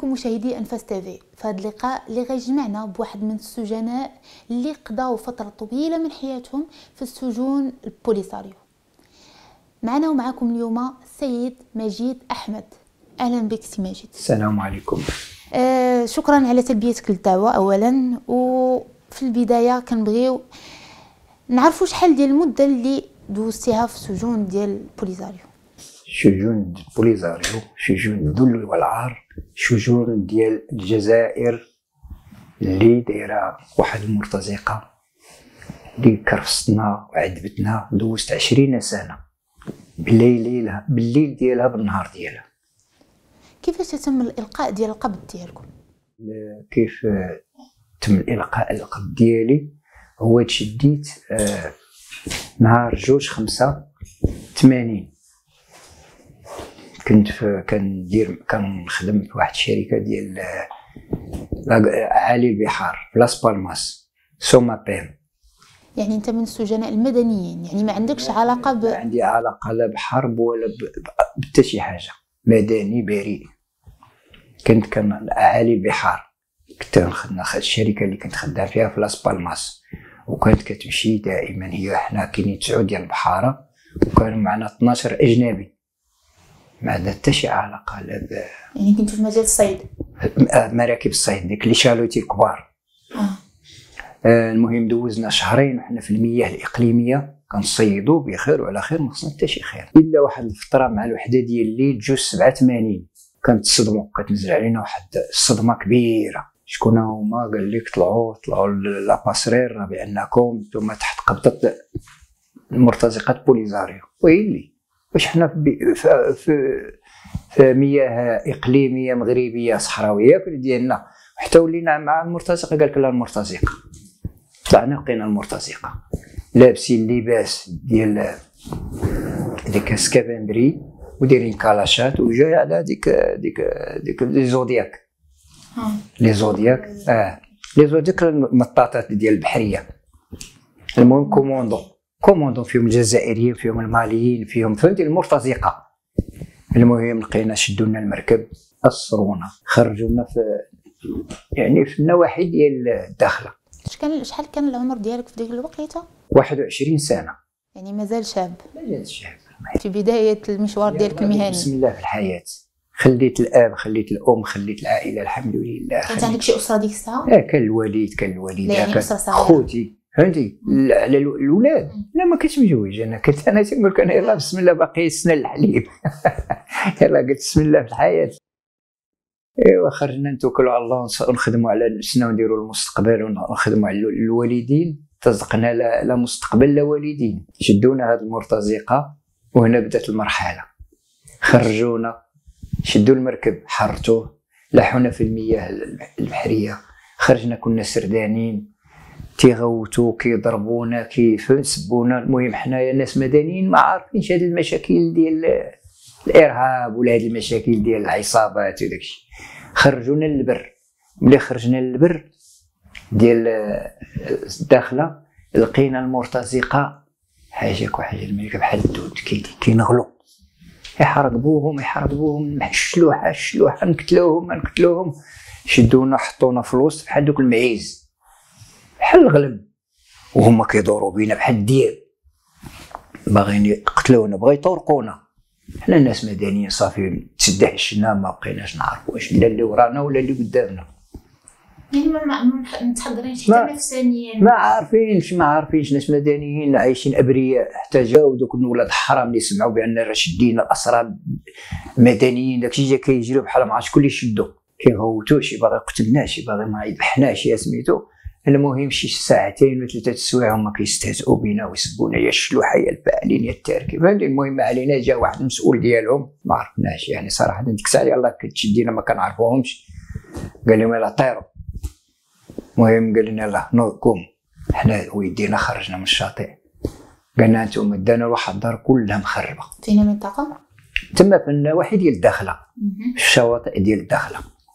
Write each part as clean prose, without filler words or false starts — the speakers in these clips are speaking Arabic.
بكم مشاهدي انفاس تيفي في هذا اللقاء اللي غيجمعنا بواحد من السجناء اللي قضاو فتره طويله من حياتهم في السجون البوليساريو. معنا ومعكم اليوم السيد مجيد احمد. اهلا بك سي مجيد. السلام عليكم. شكرا على تلبيتك للدعوه اولا، وفي البدايه كنبغيو نعرفوا شحال ديال المده اللي دوزتيها في السجون ديال البوليساريو. سجون البوليساريو سجون الذل والعار، سجون ديال الجزائر اللي دايره واحد المرتزقه اللي كرفستنا وعذبتنا. دوزت 20 سنه بالليل ديالها بالنهار ديالها. كيفاش تم الالقاء ديال القبض ديالكم؟ كيف تم الالقاء القبض ديالي؟ هو تشديت نهار 2/5/80. كنخدم في واحد الشركه ديال عالي البحار في لاس بالماس سوما بيم. يعني انت من السجناء المدنيين، يعني ما عندكش علاقه ما عندي علاقه لا بحرب ولا بتا شي حاجه، مدني بريء. كنت عالي البحار، كنت نخدم الشركه اللي كنت خدام فيها في لاس بالماس، وكانت كتمشي دائما هي حنا كاينين 9 ديال البحاره وكانوا معنا 12 اجنبي، ما عندها حتى شي علاقه لا يعني كنتو في مجال الصيد؟ مراكب الصيد ديك لي شالوتي الكبار. المهم دوزنا شهرين وحنا في المياه الاقليميه كنصيدوا بخير وعلى خير، ما خصنا حتى شي خير. الا واحد الفتره مع الوحده ديال الليل 2/87 كانت تصدموا، كتنزل علينا واحد الصدمه كبيره. شكون هما؟ قال لك طلعوا لاباسرير بانكم نتوما تحت قبضه المرتزقات بوليساريو. ويلي واش حنا في مياه اقليميه مغربيه صحراويه ديالنا، حتى ولينا مع المرتزقه. قال لك لا المرتزقه. طلعنا لقينا المرتزقه لابسين لباس ديال ديك سكافندري ودايرين كالاشات وجاي على ديك لي زودياك. لي زودياك لي زودياك المطاطات ديال البحريه. المهم كوموندو فيهم الجزائريين فيهم الماليين فيهم فهمتي المرتزقه. المهم لقينا شدوا لنا المركب، اسرونا، خرجونا في النواحي ديال الداخله. شحال كان العمر ديالك في ديك الوقيته؟ 21 سنه. يعني مازال شاب. مازال شاب في بدايه المشوار ديالك المهني. بسم الله في الحياه. خليت الاب، خليت الام، خليت العائله الحمد لله. كانت عندك شي اسره ديك الساعه؟ كان الوالد كان الوالده يعني كان خوتي فهمتي. على الاولاد لا ما كنتش مزوج. انا تنقول لك انا يلاه بسم الله باقي السنه الحليب. يلاه قلت بسم الله في الحياه. ايوا خرجنا نتوكلوا على الله ونخدموا على نفسنا ونديروا المستقبل ونخدموا على الوالدين. تزقنا لا مستقبل لا والدين. شدونا هذه المرتزقه وهنا بدات المرحله. خرجونا، شدوا المركب، حرتوه، لاحونا في المياه البحريه. خرجنا كنا سردانين، تيغوتوا كيضربونا كيسبونا. المهم حنايا ناس مدنيين ما عارفينش هذه المشاكل ديال الارهاب ولا هذه المشاكل ديال العصابات وداكشي. خرجونا للبر. ملي خرجنا للبر ديال الداخله لقينا المرتزقه حاجه وحاجه الملكه بحال الدود كينغلوا. يحرقبوهم الشلوحه نقتلوهم. شدونا حطونا في الوسط بحال دوك المعيز بحال الغلب، وهما كيدوروا بينا بحال الدياب باغيين يقتلونا، بغا يطرقونا. حنا ناس مدنيين صافي تدهشنا، ما بقيناش نعرفوا واش لا اللي ورانا ولا اللي قدامنا. يعني ما متحضرينش حتى نفسانيا، ما عارفينش ناس مدنيين عايشين ابرياء. حتى جاو دوك الولاد الحرام اللي سمعوا بان راه شدينا الاسرى مدنيين، داكشي جا كيجريو بحال ما عرفتش كل يشدوا كيغوتوا، شي باغي يقتلنا شي باغي ما يذبحناش يا سميتو. المهم شي ساعتين ولا 3 سوايع هما كيستهزئوا بينا ويسبونا يا الشلوحه يا الفاعلين يا التاركين. المهم ما علينا. جا واحد المسؤول ديالهم ما عرفناش يعني صراحه ديك الساعه يلاه كتشدينا ما كنعرفوهمش. قال لهم يلاه طيروا. المهم قال لنا يلاه نوضكم. حنا ويدينا خرجنا من الشاطئ. قالنا انتم دانا واحد الدار كلها مخربه. فين المنطقه؟ تما في النواحي ديال الداخله، في الشواطئ ديال الداخله.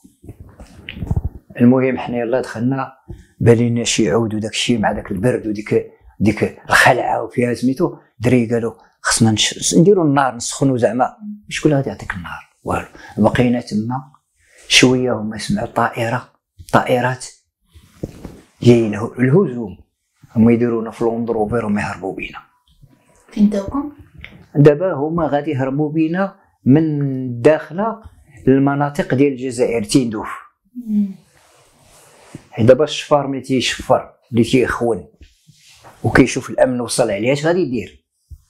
المهم حنا يلاه دخلنا، بالينا شي عود وداك الشيء مع داك البرد وديك الخلعه وفيها سميتو. دري قالوا خصنا نديروا النار نسخنوا زعما. شكون غادي يعطيك النار؟ والو. بقينا تما شويه هما سمعوا طائرات جايين الهجوم، هما يديرونا في لوندروفير وما يهربوا بينا. فين داوكم؟ دابا هما غادي يهربوا بينا من الداخله للمناطق ديال الجزائر تيندوف. دابا الشفار ملي تيشفر اللي تيخون وكيشوف الامن وصل عليه اش غادي يدير؟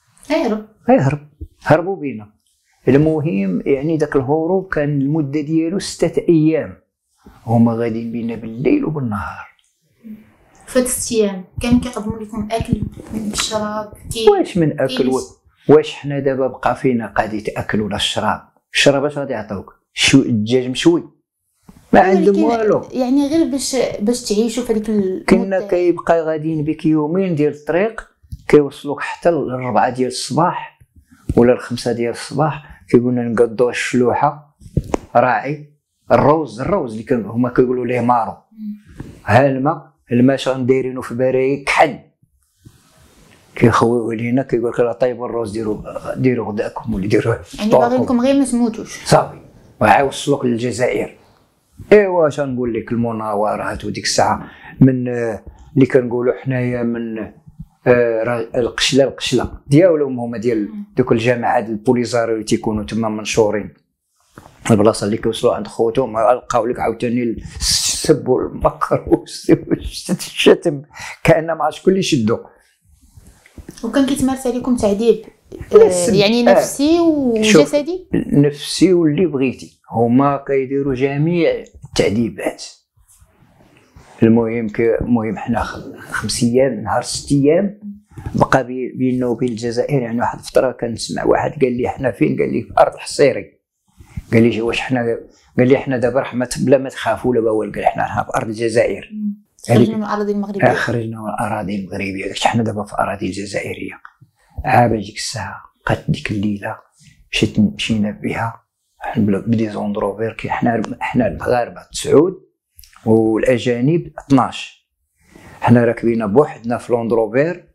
هربوا بينا. المهم يعني داك الهروب كان المده ديالو 6 ايام، هما غاديين بينا بالليل وبالنهار. فهاد 6 ايام كانوا كيقدموا لكم اكل الشراب؟ واش من اكل واش حنا دابا بقى فينا قاعد يتاكل ولا الشراب اش غادي يعطيوك؟ الدجاج مشوي ما عندهم والو، يعني غير باش تعيشوا في هذيك كنا كيبقى غاديين بك يومين ديال الطريق كيوصلوك حتى ل4 ديال الصباح ولا ل5 ديال الصباح. كيقولنا نقضوا الشلوحه راعي الروز اللي كانوا هما كيقولوا ليه مارو. ها الماء شغل دايرينو في برايك كحل، كيخويو علينا كيقول لك طيبوا الروز ديروا غداكم ولا ديروا يعني باغينكم غير ما تموتوش صافي ويوصلوك للجزائر. ايوا اش نقول لك المناورات وديك الساعه من اللي كنقولوا حنايا من القشله ديالهم هما ديال دوك الجماعات البوليزاريو اللي تيكونوا تما منشورين. البلاصه اللي كيوصلوا عند خوتهم لقاو لك عاوتاني السب والمكر والشتم كأن ما عرفتش كل يشدوا. وكان كيتمارس عليكم تعذيب يعني نفسي وجسدي؟ نفسي واللي بغيتي، هما كيديروا جميع التعذيبات. المهم حنا 5 ايام نهار 6 ايام بقى بيننا وبين الجزائر. يعني واحد الفتره كنسمع واحد قال لي حنا فين، قال لي في ارض الحصيري. قال لي واش حنا، قال لي حنا دابا راه بلا ما تخافوا لا والو، قال حنا في ارض الجزائر. خرجنا من الاراضي المغربيه. خرجنا من الاراضي المغربيه، قلت حنا دابا في اراضي الجزائريه. عابا ديك الساعه بقات ديك الليله مشينا بها بدي زوندروفير. كي حنا المغاربه 9 والاجانب 12. حنا راكبين بوحدنا في لوندروفير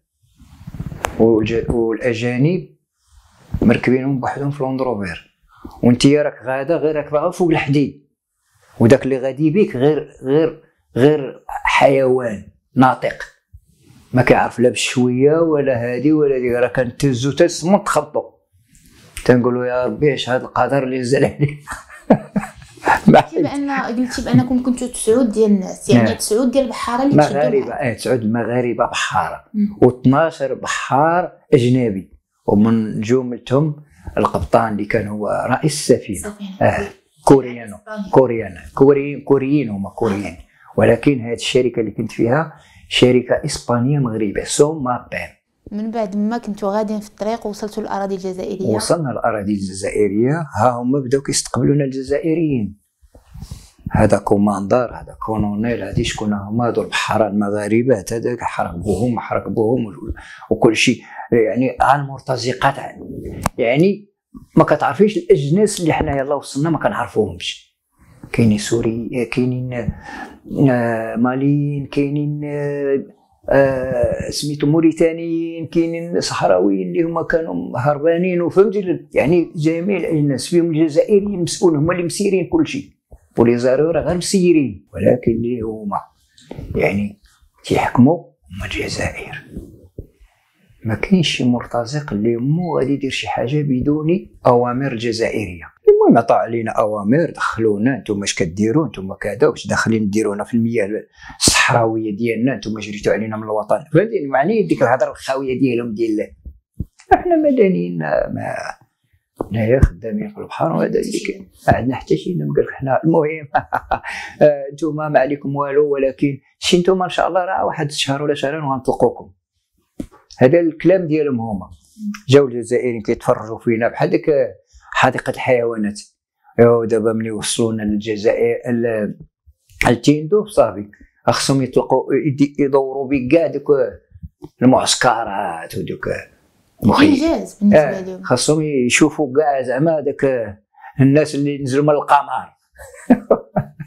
والاجانب مركبينهم بوحدهم في لوندروفير، وانتي راك غادا غير راكبه فوق الحديد، وداك اللي غادي بيك غير حيوان ناطق ما كيعرف لا بشويه ولا هادي ولا ديك. راه كنتهزو حتى السمون تخبطو، تنقولوا يا ربي اش هذا القدر اللي نزل علينا. قلتي بانكم كنتوا 9 ديال الناس، يعني 9 ديال البحاره اللي مغاربه. 9 المغاربه بحاره و12 بحار اجنبي، ومن جملتهم القبطان اللي كان هو رئيس السفينه. كوريين هما كوريين. ولكن هذه الشركه اللي كنت فيها شركه اسبانيه مغربيه سومابير. من بعد ما كنتوا غاديين في الطريق وصلتوا للاراضي الجزائريه؟ وصلنا للاراضي الجزائريه، ها هما بداو كيستقبلونا الجزائريين. هذا كوماندار، هذا كولونيل، هذه شكون هما؟ هذو البحاره المغاربه. هذاك حرق بوهم وكل شيء، يعني على المرتزقات. يعني ما كتعرفيش الاجناس اللي حنا يلاه وصلنا ما كنعرفوهمش. كاينين سوري، كاينين ماليين، كاينين سميتو موريتانيين، كاينين صحراويين اللي هما كانوا هربانين، وفهمتي يعني جميع الاجناس فيهم الجزائريين مسؤول، هما اللي مسيرين كل شيء. بوليزاريو راه غير مسيرين، ولكن اللي هما يعني تيحكموا هما الجزائر. ما كاينش شي مرتزق اللي مو غادي يدير شي حاجه بدون اوامر جزائريه. المهم عطاو علينا اوامر، دخلونا انتم اش كديروا، انتم كذا واش داخلين ديرونا في المياه الصحراويه ديالنا، انتم جريتوا علينا من الوطن. فهمتيني معني ديك الهضره الخاويه ديالهم ديال احنا مدنيين ما حنايا خدامين في البحر وهذا اللي ما عندنا حتى شي. نقول لك حنا المهم انتم ما عليكم والو، ولكن شي انتم ان شاء الله راه واحد الشهر ولا شهرين وغنطلقوكم. هذا الكلام ديالهم هما. جاو الجزائريين كيتفرجوا فينا بحال ديك حديقه الحيوانات. دابا ملي وصلونا للجزائر التيندوف صافي خصهم يطلقوا يدوروا بك كاع دوك المعسكرات ودوك انجاز بالنسبه لهم. خصهم يشوفوا كاع زعما داك الناس اللي نزلوا من القمر.